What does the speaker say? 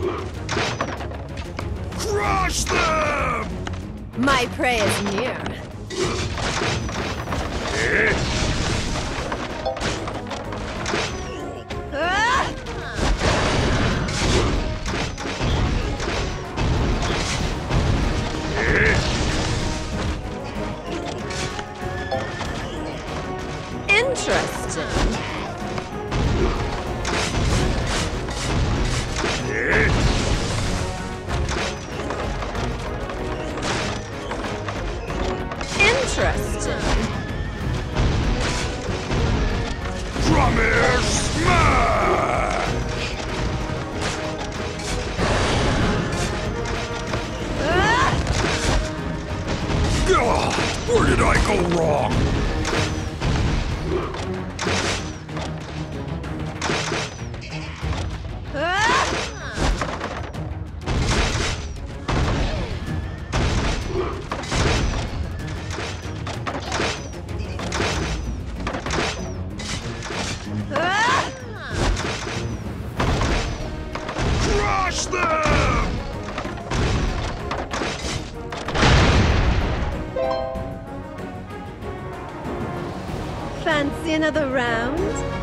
Crush them! My prey is near. Ah! Interesting. Interesting. Drummer smash! Ah! Ugh, where did I go wrong? Ah! Ah! Crush them! Fancy another round?